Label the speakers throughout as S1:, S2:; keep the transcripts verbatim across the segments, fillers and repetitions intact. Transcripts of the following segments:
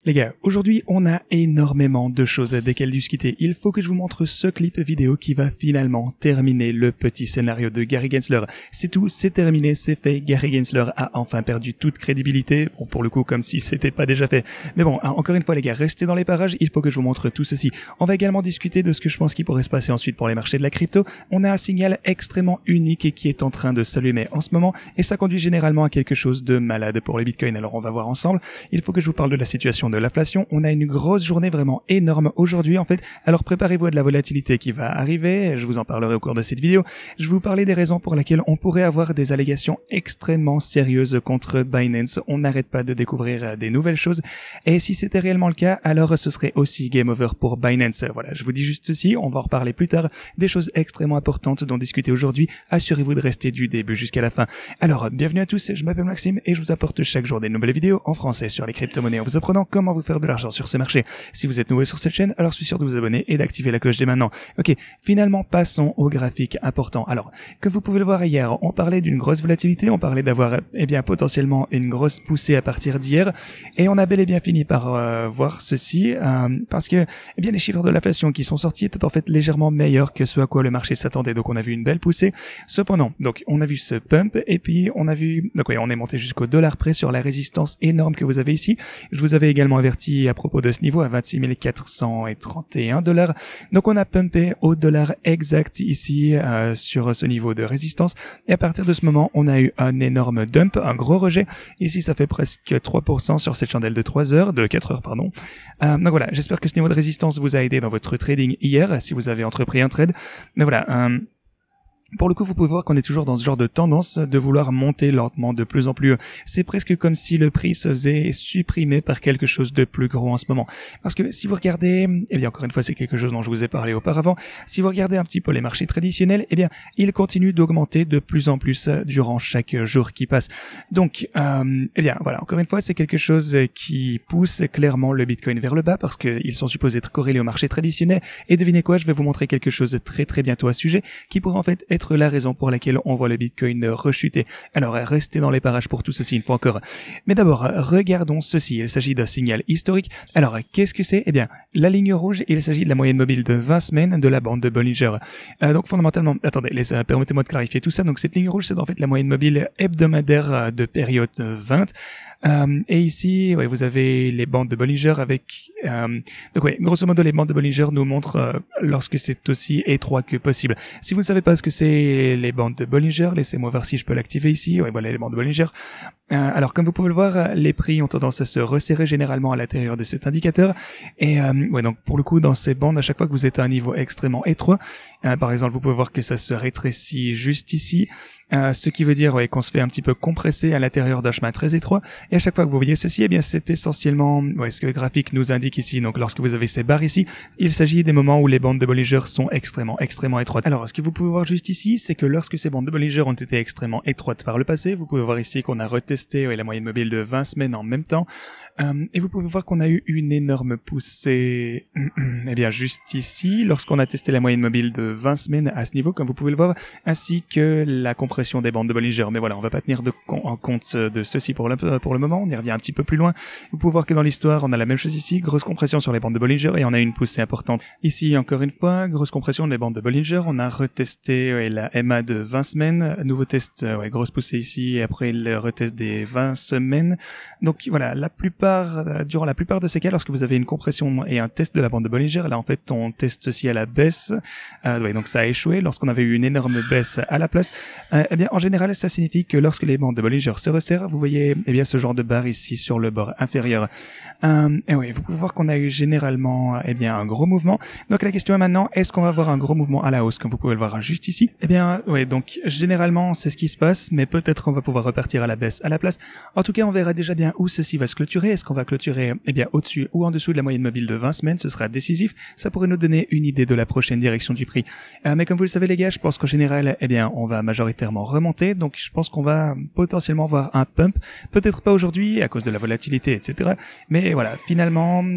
S1: Les gars, aujourd'hui on a énormément de choses desquelles discuter. Il faut que je vous montre ce clip vidéo qui va finalement terminer le petit scénario de Gary Gensler. C'est tout, c'est terminé, c'est fait. Gary Gensler a enfin perdu toute crédibilité. Bon, pour le coup, comme si c'était pas déjà fait. Mais bon, hein, encore une fois les gars, restez dans les parages, il faut que je vous montre tout ceci. On va également discuter de ce que je pense qui pourrait se passer ensuite pour les marchés de la crypto. On a un signal extrêmement unique et qui est en train de s'allumer en ce moment et ça conduit généralement à quelque chose de malade pour les bitcoins. Alors on va voir ensemble. Il faut que je vous parle de la situation de l'inflation. On a une grosse journée vraiment énorme aujourd'hui en fait. Alors préparez-vous à de la volatilité qui va arriver. Je vous en parlerai au cours de cette vidéo. Je vais vous parler des raisons pour lesquelles on pourrait avoir des allégations extrêmement sérieuses contre Binance. On n'arrête pas de découvrir des nouvelles choses. Et si c'était réellement le cas, alors ce serait aussi game over pour Binance. Voilà, je vous dis juste ceci. On va en reparler plus tard. Des choses extrêmement importantes dont discuter aujourd'hui. Assurez-vous de rester du début jusqu'à la fin. Alors, bienvenue à tous. Je m'appelle Maxime et je vous apporte chaque jour des nouvelles vidéos en français sur les crypto-monnaies en vous apprenant comment vous faire de l'argent sur ce marché. Si vous êtes nouveau sur cette chaîne, alors je suis sûr de vous abonner et d'activer la cloche dès maintenant. Ok, finalement passons au graphique important. Alors, comme vous pouvez le voir hier, on parlait d'une grosse volatilité, on parlait d'avoir eh bien potentiellement une grosse poussée à partir d'hier, et on a bel et bien fini par euh, voir ceci, euh, parce que eh bien les chiffres de l'inflation qui sont sortis étaient en fait légèrement meilleurs que ce à quoi le marché s'attendait. Donc on a vu une belle poussée. Cependant, donc on a vu ce pump et puis on a vu, donc oui, on est monté jusqu'au dollar près sur la résistance énorme que vous avez ici. Je vous avais également averti à propos de ce niveau à vingt-six mille quatre cent trente et un dollars. Donc on a pumpé au dollar exact ici euh, sur ce niveau de résistance et à partir de ce moment on a eu un énorme dump, un gros rejet. Ici ça fait presque trois pour cent sur cette chandelle de trois heures, de quatre heures pardon. Euh, donc voilà, j'espère que ce niveau de résistance vous a aidé dans votre trading hier si vous avez entrepris un trade. Mais voilà, euh, pour le coup, vous pouvez voir qu'on est toujours dans ce genre de tendance de vouloir monter lentement de plus en plus haut. C'est presque comme si le prix se faisait supprimer par quelque chose de plus gros en ce moment. Parce que si vous regardez, eh bien encore une fois, c'est quelque chose dont je vous ai parlé auparavant, si vous regardez un petit peu les marchés traditionnels, eh bien ils continuent d'augmenter de plus en plus durant chaque jour qui passe. Donc, euh, eh bien voilà, encore une fois, c'est quelque chose qui pousse clairement le Bitcoin vers le bas parce qu'ils sont supposés être corrélés au marché traditionnel. Et devinez quoi, je vais vous montrer quelque chose très très bientôt à ce sujet qui pourrait en fait être être la raison pour laquelle on voit le Bitcoin rechuter. Alors, restez dans les parages pour tout ceci une fois encore. Mais d'abord, regardons ceci. Il s'agit d'un signal historique. Alors, qu'est-ce que c'est? Eh bien, la ligne rouge, il s'agit de la moyenne mobile de vingt semaines de la bande de Bollinger. Euh, donc, fondamentalement, attendez, les, euh, permettez-moi de clarifier tout ça. Donc, cette ligne rouge, c'est en fait la moyenne mobile hebdomadaire de période vingt. Euh, et ici, ouais, vous avez les bandes de Bollinger avec... Euh, donc ouais, grosso modo, les bandes de Bollinger nous montrent euh, lorsque c'est aussi étroit que possible. Si vous ne savez pas ce que c'est les bandes de Bollinger, laissez-moi voir si je peux l'activer ici. Ouais, voilà les bandes de Bollinger. Euh, alors, comme vous pouvez le voir, les prix ont tendance à se resserrer généralement à l'intérieur de cet indicateur. Et euh, ouais, donc pour le coup, dans ces bandes, à chaque fois que vous êtes à un niveau extrêmement étroit, euh, par exemple, vous pouvez voir que ça se rétrécit juste ici. Euh, ce qui veut dire ouais, qu'on se fait un petit peu compresser à l'intérieur d'un chemin très étroit. Et à chaque fois que vous voyez ceci, eh bien c'est essentiellement ouais, ce que le graphique nous indique ici. Donc lorsque vous avez ces barres ici, il s'agit des moments où les bandes de Bollinger sont extrêmement, extrêmement étroites. Alors ce que vous pouvez voir juste ici, c'est que lorsque ces bandes de Bollinger ont été extrêmement étroites par le passé, vous pouvez voir ici qu'on a retesté ouais, la moyenne mobile de vingt semaines en même temps. Euh, et vous pouvez voir qu'on a eu une énorme poussée, eh bien juste ici, lorsqu'on a testé la moyenne mobile de vingt semaines à ce niveau, comme vous pouvez le voir, ainsi que la compression des bandes de Bollinger. Mais voilà, on va pas tenir de con en compte de ceci pour le, pour le moment, on y revient un petit peu plus loin. Vous pouvez voir que dans l'histoire, on a la même chose ici, grosse compression sur les bandes de Bollinger et on a une poussée importante. Ici, encore une fois, grosse compression des bandes de Bollinger, on a retesté ouais, la M A de vingt semaines, nouveau test, ouais, grosse poussée ici, et après le retest des vingt semaines. Donc voilà, la plupart durant la plupart de ces cas, lorsque vous avez une compression et un test de la bande de Bollinger, là en fait on teste ceci à la baisse, euh, ouais, donc ça a échoué. Lorsqu'on avait eu une énorme baisse à la place, euh, eh bien en général ça signifie que lorsque les bandes de Bollinger se resserrent, vous voyez eh bien ce genre de barre ici sur le bord inférieur. Euh, et oui, vous pouvez voir qu'on a eu généralement eh bien un gros mouvement. Donc la question est maintenant, est-ce qu'on va avoir un gros mouvement à la hausse, comme vous pouvez le voir juste ici? Eh bien ouais, donc généralement c'est ce qui se passe, mais peut-être qu'on va pouvoir repartir à la baisse à la place. En tout cas, on verra déjà bien où ceci va se clôturer. Est-ce qu'on va clôturer eh bien au-dessus ou en dessous de la moyenne mobile de vingt semaines? Ce sera décisif. Ça pourrait nous donner une idée de la prochaine direction du prix. Euh, mais comme vous le savez les gars, je pense qu'en général, eh bien, on va majoritairement remonter. Donc je pense qu'on va potentiellement voir un pump. Peut-être pas aujourd'hui à cause de la volatilité, et cetera. Mais voilà, finalement,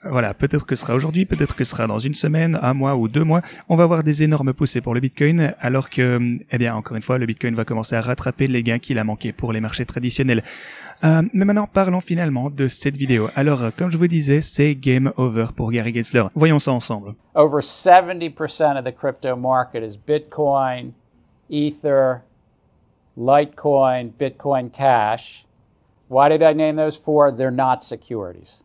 S1: voilà, peut-être que ce sera aujourd'hui, peut-être que ce sera dans une semaine, un mois ou deux mois, on va avoir des énormes poussées pour le Bitcoin, alors que, eh bien, encore une fois, le Bitcoin va commencer à rattraper les gains qu'il a manqué pour les marchés traditionnels. Euh, mais maintenant, parlons finalement de cette vidéo. Alors, comme je vous disais, c'est game over pour Gary Gensler. Voyons ça ensemble.
S2: Over seventy percent of the crypto market is Bitcoin, Ether, Litecoin, Bitcoin Cash. Why did I name those four? They're not securities.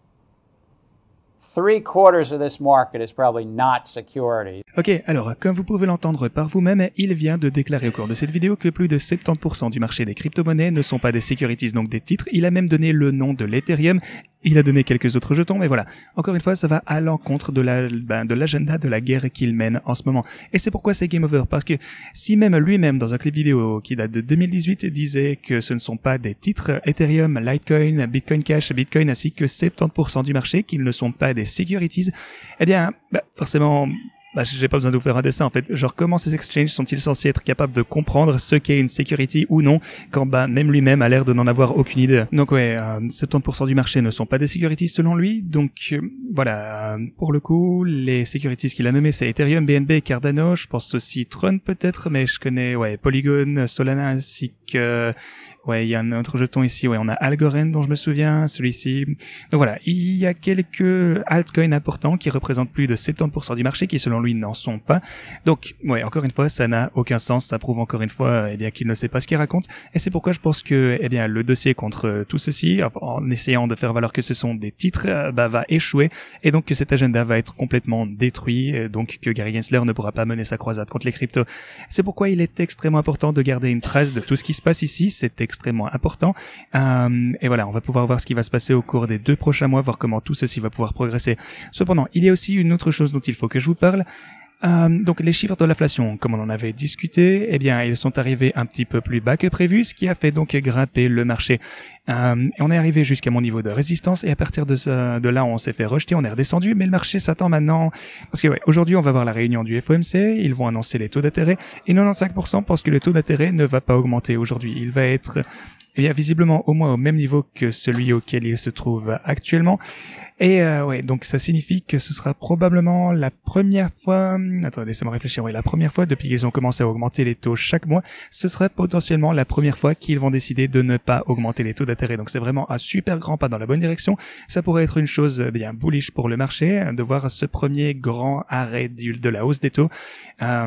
S2: Three quarters of this market is probably not security.
S1: Ok, alors, comme vous pouvez l'entendre par vous-même, il vient de déclarer au cours de cette vidéo que plus de soixante-dix pour cent du marché des crypto-monnaies ne sont pas des securities, donc des titres. Il a même donné le nom de l'Ethereum. Il a donné quelques autres jetons, mais voilà. Encore une fois, ça va à l'encontre de la, ben, de l'agenda de la guerre qu'il mène en ce moment. Et c'est pourquoi c'est game over. Parce que si même lui-même, dans un clip vidéo qui date de deux mille dix-huit, disait que ce ne sont pas des titres Ethereum, Litecoin, Bitcoin Cash, Bitcoin, ainsi que soixante-dix pour cent du marché, qu'ils ne sont pas des securities, eh bien, bah, forcément, bah, j'ai pas besoin de vous faire un dessin, en fait. Genre, comment ces exchanges sont-ils censés être capables de comprendre ce qu'est une security ou non, quand, bah, même lui-même a l'air de n'en avoir aucune idée. Donc, ouais, euh, soixante-dix pour cent du marché ne sont pas des securities selon lui. Donc, euh, voilà. Euh, pour le coup, les securities qu'il a nommées, c'est Ethereum, B N B, Cardano. Je pense aussi Tron, peut-être, mais je connais, ouais, Polygon, Solana, ainsi que, ouais, il y a un autre jeton ici, ouais, on a Algorand dont je me souviens, celui-ci. Donc voilà, il y a quelques altcoins importants qui représentent plus de soixante-dix pour cent du marché qui selon lui n'en sont pas. Donc, ouais, encore une fois, ça n'a aucun sens, ça prouve encore une fois, eh bien, qu'il ne sait pas ce qu'il raconte. Et c'est pourquoi je pense que, eh bien, le dossier contre tout ceci, en essayant de faire valoir que ce sont des titres, bah, va échouer. Et donc que cet agenda va être complètement détruit, donc que Gary Gensler ne pourra pas mener sa croisade contre les cryptos. C'est pourquoi il est extrêmement important de garder une trace de tout ce qui se passe ici, c'est extrêmement important. Euh, et voilà, on va pouvoir voir ce qui va se passer au cours des deux prochains mois, voir comment tout ceci va pouvoir progresser. Cependant, il y a aussi une autre chose dont il faut que je vous parle. Euh, donc les chiffres de l'inflation, comme on en avait discuté, eh bien ils sont arrivés un petit peu plus bas que prévu, ce qui a fait donc grimper le marché. Euh, et on est arrivé jusqu'à mon niveau de résistance et à partir de, ça, de là on s'est fait rejeter, on est redescendu, mais le marché s'attend maintenant, parce que ouais, aujourd'hui on va voir la réunion du F O M C, ils vont annoncer les taux d'intérêt et quatre-vingt-quinze pour cent pensent que le taux d'intérêt ne va pas augmenter aujourd'hui, il va être eh bien visiblement au moins au même niveau que celui auquel il se trouve actuellement. Et euh, ouais, donc ça signifie que ce sera probablement la première fois, attendez, laissez-moi réfléchir, oui, la première fois depuis qu'ils ont commencé à augmenter les taux chaque mois, ce serait potentiellement la première fois qu'ils vont décider de ne pas augmenter les taux d'intérêt. Donc c'est vraiment un super grand pas dans la bonne direction. Ça pourrait être une chose bien bullish pour le marché, de voir ce premier grand arrêt de la hausse des taux. Euh,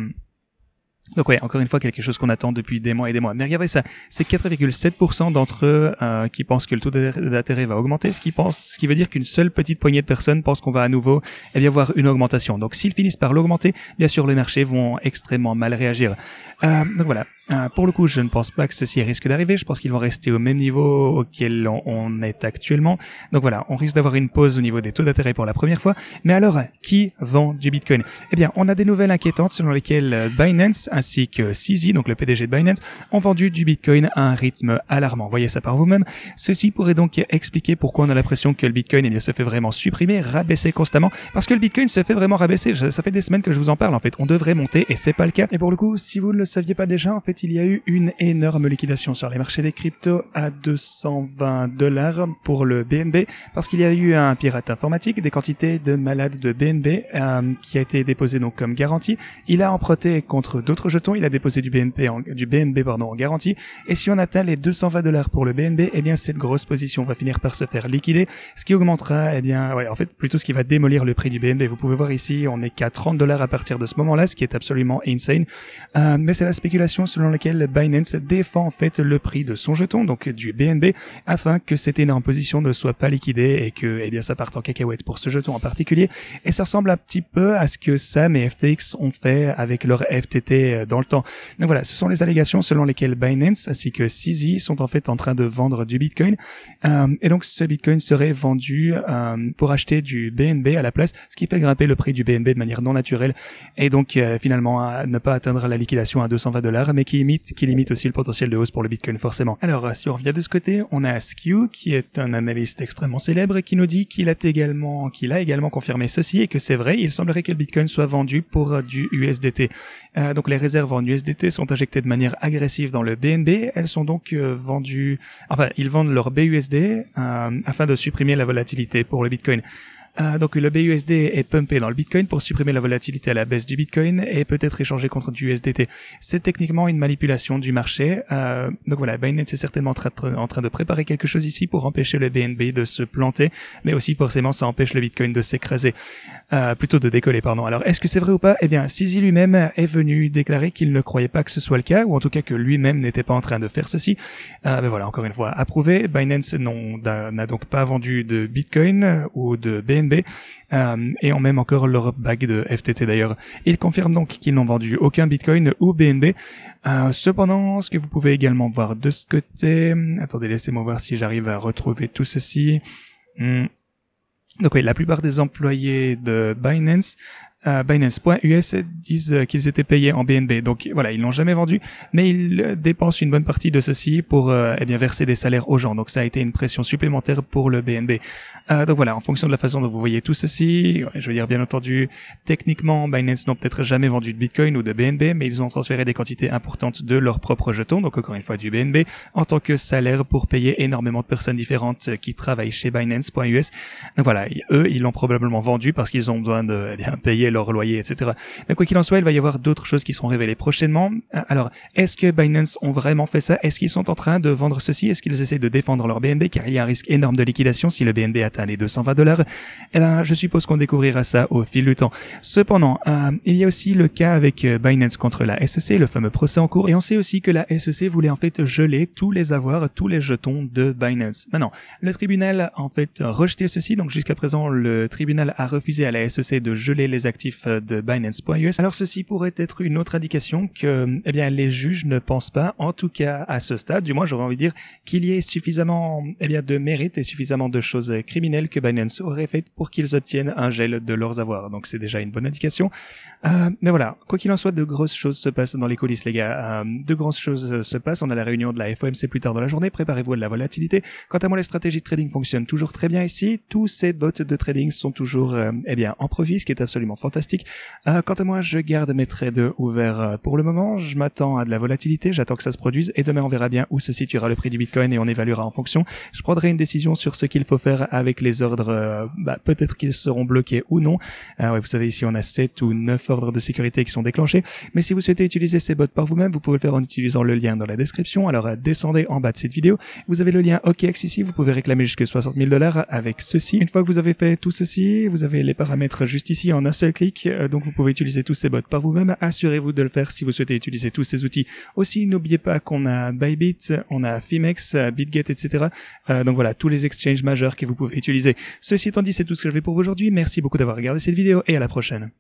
S1: Donc ouais, encore une fois, quelque chose qu'on attend depuis des mois et des mois. Mais regardez ça, c'est quatre virgule sept pour cent d'entre eux euh, qui pensent que le taux d'intérêt va augmenter, ce qui pense, ce qui veut dire qu'une seule petite poignée de personnes pensent qu'on va à nouveau eh bien voir une augmentation. Donc s'ils finissent par l'augmenter, bien sûr les marchés vont extrêmement mal réagir. Euh, donc voilà. Euh, pour le coup, je ne pense pas que ceci risque d'arriver. Je pense qu'ils vont rester au même niveau auquel on, on est actuellement. Donc voilà, on risque d'avoir une pause au niveau des taux d'intérêt pour la première fois. Mais alors, qui vend du Bitcoin? Eh bien, on a des nouvelles inquiétantes selon lesquelles Binance ainsi que C Z, donc le P D G de Binance, ont vendu du Bitcoin à un rythme alarmant. Voyez ça par vous-même. Ceci pourrait donc expliquer pourquoi on a l'impression que le Bitcoin, eh bien, se fait vraiment supprimer, rabaisser constamment. Parce que le Bitcoin se fait vraiment rabaisser. Ça fait des semaines que je vous en parle. En fait, on devrait monter et c'est pas le cas. Et pour le coup, si vous ne le saviez pas déjà, en fait, il y a eu une énorme liquidation sur les marchés des cryptos à deux cent vingt dollars pour le B N B parce qu'il y a eu un pirate informatique, des quantités de malades de B N B euh, qui a été déposé donc comme garantie. Il a emprunté contre d'autres jetons, il a déposé du B N B en, du B N B pardon en garantie. Et si on atteint les deux cent vingt dollars pour le B N B, eh bien cette grosse position va finir par se faire liquider, ce qui augmentera, eh bien ouais, en fait plutôt ce qui va démolir le prix du B N B. Vous pouvez voir ici, on est qu'à trente dollars à partir de ce moment-là, ce qui est absolument insane. Euh, mais c'est la spéculation selon laquelle Binance défend en fait le prix de son jeton, donc du B N B, afin que cette énorme position ne soit pas liquidée et que eh bien ça parte en cacahuète pour ce jeton en particulier. Et ça ressemble un petit peu à ce que Sam et F T X ont fait avec leur F T T dans le temps. Donc voilà, ce sont les allégations selon lesquelles Binance ainsi que C Z sont en fait en train de vendre du Bitcoin. Euh, et donc ce Bitcoin serait vendu euh, pour acheter du B N B à la place, ce qui fait grimper le prix du B N B de manière non naturelle et donc euh, finalement à ne pas atteindre la liquidation à deux cent vingt dollars, mais qui imite qui limite aussi le potentiel de hausse pour le Bitcoin forcément. Alors si on revient de ce côté, on a Askew qui est un analyste extrêmement célèbre qui nous dit qu'il a également qu'il a également confirmé ceci et que c'est vrai, il semblerait que le Bitcoin soit vendu pour du U S D T. Euh, donc les réserves en U S D T sont injectées de manière agressive dans le B N B, elles sont donc euh, vendues, enfin ils vendent leur B U S D euh, afin de supprimer la volatilité pour le Bitcoin. Euh, donc le B U S D est pumpé dans le Bitcoin pour supprimer la volatilité à la baisse du Bitcoin et peut-être échangé contre du U S D T. C'est techniquement une manipulation du marché. Euh, donc voilà, Binance est certainement en, tra- en train de préparer quelque chose ici pour empêcher le B N B de se planter, mais aussi forcément ça empêche le Bitcoin de s'écraser, euh, plutôt de décoller, pardon. Alors est-ce que c'est vrai ou pas? Eh bien, Sisi lui-même est venu déclarer qu'il ne croyait pas que ce soit le cas, ou en tout cas que lui-même n'était pas en train de faire ceci. Euh, mais voilà, encore une fois, approuvé. Binance n'a donc pas vendu de Bitcoin ou de B N B, euh, et ont même encore leur bague de F T T d'ailleurs. Ils confirment donc qu'ils n'ont vendu aucun Bitcoin ou B N B. Euh, cependant, ce que vous pouvez également voir de ce côté... Attendez, laissez-moi voir si j'arrive à retrouver tout ceci. Hmm. Donc oui, la plupart des employés de Binance, euh, Binance point U S disent qu'ils étaient payés en B N B. Donc voilà, ils l'ont jamais vendu, mais ils dépensent une bonne partie de ceci pour euh, eh bien verser des salaires aux gens. Donc ça a été une pression supplémentaire pour le B N B. Euh, donc voilà, en fonction de la façon dont vous voyez tout ceci, je veux dire bien entendu, techniquement, Binance n'ont peut-être jamais vendu de Bitcoin ou de B N B, mais ils ont transféré des quantités importantes de leurs propres jetons, donc encore une fois du B N B, en tant que salaire pour payer énormément de personnes différentes qui travaillent chez Binance point U S. Donc voilà, eux, ils l'ont probablement vendu parce qu'ils ont besoin de eh bien, payer leur loyer, et cetera. Mais quoi qu'il en soit, il va y avoir d'autres choses qui seront révélées prochainement. Alors, est-ce que Binance ont vraiment fait ça? Est-ce qu'ils sont en train de vendre ceci? Est-ce qu'ils essaient de défendre leur B N B? Car il y a un risque énorme de liquidation si le B N B atteint les deux cent vingt dollars. Eh ben, je suppose qu'on découvrira ça au fil du temps. Cependant, euh, il y a aussi le cas avec Binance contre la S E C, le fameux procès en cours. Et on sait aussi que la S E C voulait en fait geler tous les avoirs, tous les jetons de Binance. Maintenant, le tribunal a en fait rejeté ceci. Donc jusqu'à présent, le tribunal a refusé à la S E C de geler les actifs de Binance point U S. Alors ceci pourrait être une autre indication que, eh bien, les juges ne pensent pas, en tout cas à ce stade, du moins j'aurais envie de dire, qu'il y ait suffisamment, eh bien, de mérite et suffisamment de choses criminelles que Binance aurait faites pour qu'ils obtiennent un gel de leurs avoirs. Donc c'est déjà une bonne indication. Euh, mais voilà, quoi qu'il en soit, de grosses choses se passent dans les coulisses, les gars. Euh, de grosses choses se passent. On a la réunion de la F O M C plus tard dans la journée. Préparez-vous à de la volatilité. Quant à moi, les stratégies de trading fonctionnent toujours très bien ici. Tous ces bots de trading sont toujours, euh, eh bien, en profit, ce qui est absolument fantastique. Euh, quant à moi, je garde mes trades ouverts pour le moment. Je m'attends à de la volatilité. J'attends que ça se produise. Et demain, on verra bien où se situera le prix du Bitcoin et on évaluera en fonction. Je prendrai une décision sur ce qu'il faut faire avec les ordres. Euh, bah, peut-être qu'ils seront bloqués ou non. Euh, ouais, vous savez, ici, on a sept ou neuf ordres de sécurité qui sont déclenchés. Mais si vous souhaitez utiliser ces bots par vous-même, vous pouvez le faire en utilisant le lien dans la description. Alors, euh, descendez en bas de cette vidéo. Vous avez le lien O K X ici. Vous pouvez réclamer jusqu'à soixante mille dollars avec ceci. Une fois que vous avez fait tout ceci, vous avez les paramètres juste ici en un seul clic. Euh, donc, vous pouvez utiliser tous ces bots par vous-même. Assurez-vous de le faire si vous souhaitez utiliser tous ces outils. Aussi, n'oubliez pas qu'on a Bybit, on a Fimex, BitGet, et cetera. Euh, donc voilà, tous les exchanges majeurs que vous pouvez utiliser. Ceci étant dit, c'est tout ce que j'avais pour vous aujourd'hui. Merci beaucoup d'avoir regardé cette vidéo et à la prochaine.